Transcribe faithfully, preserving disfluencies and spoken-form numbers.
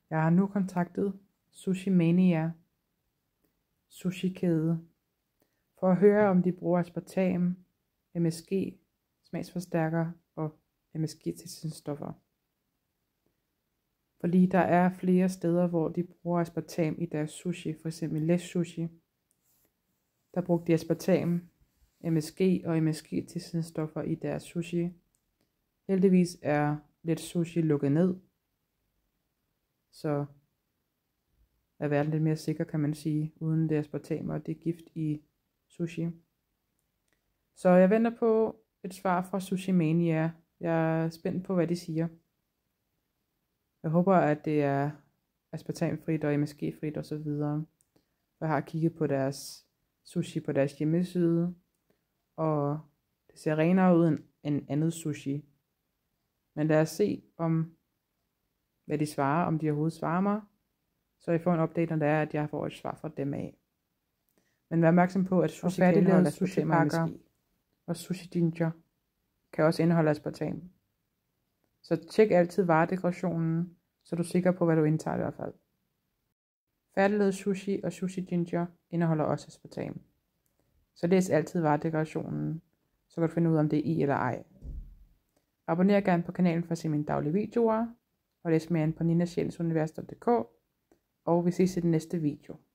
Jeg har nu kontaktet Sushi Mania sushi-kæde for at høre, om de bruger aspartam, M S G, smagsforstærker og M S G-tilsætningsstoffer. Fordi der er flere steder, hvor de bruger aspartam i deres sushi, for eksempel Læs Sushi. Der brugte de aspartam, M S G og M S G-tilsætningsstoffer i deres sushi. Heldigvis er Læs Sushi lukket ned, så er verden lidt mere sikker, kan man sige, uden det aspartam og det gift i sushi. Så jeg venter på et svar fra Sushi Mania. Jeg er spændt på, hvad de siger. Jeg håber, at det er aspartamfrit og M S G-frit og så videre. Jeg har kigget på deres sushi på deres hjemmeside, og det ser renere ud end andet sushi. Men lad os se, om hvad de svarer, om de overhovedet svarer mig, så jeg får en update, når det er, at jeg får et svar fra dem af. Men vær opmærksom på, at sushi kan indeholde aspartam og M S G, og sushi ginger kan også indeholde aspartam. Så tjek altid varedeklarationen, så du er sikker på, hvad du indtager i hvert fald. Færdiglavet sushi og sushi ginger indeholder også aspartam. Så læs altid varedeklarationen, så kan du finde ud af, om det er i eller ej. Abonner gerne på kanalen for at se mine daglige videoer, og læs mere ind på nina sjælsunivers punktum d k, og vi ses i den næste video.